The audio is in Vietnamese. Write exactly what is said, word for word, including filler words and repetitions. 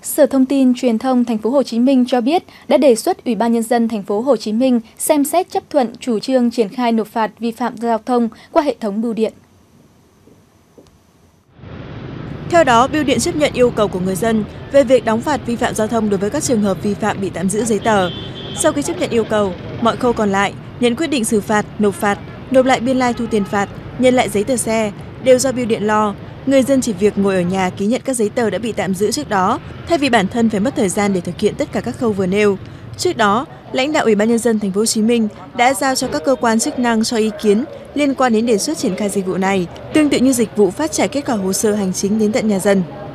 Sở Thông tin Truyền thông Thành phố Hồ Chí Minh cho biết đã đề xuất Ủy ban Nhân dân Thành phố Hồ Chí Minh xem xét chấp thuận chủ trương triển khai nộp phạt vi phạm giao thông qua hệ thống bưu điện. Theo đó, bưu điện chấp nhận yêu cầu của người dân về việc đóng phạt vi phạm giao thông đối với các trường hợp vi phạm bị tạm giữ giấy tờ. Sau khi chấp nhận yêu cầu, mọi khâu còn lại, nhận quyết định xử phạt, nộp phạt, nộp lại biên lai thu tiền phạt, nhận lại giấy tờ xe đều do bưu điện lo. Người dân chỉ việc ngồi ở nhà ký nhận các giấy tờ đã bị tạm giữ trước đó, thay vì bản thân phải mất thời gian để thực hiện tất cả các khâu vừa nêu. Trước đó, lãnh đạo Ủy ban Nhân dân Thành phố Hồ Chí Minh đã giao cho các cơ quan chức năng cho ý kiến liên quan đến đề xuất triển khai dịch vụ này, tương tự như dịch vụ phát trả kết quả hồ sơ hành chính đến tận nhà dân.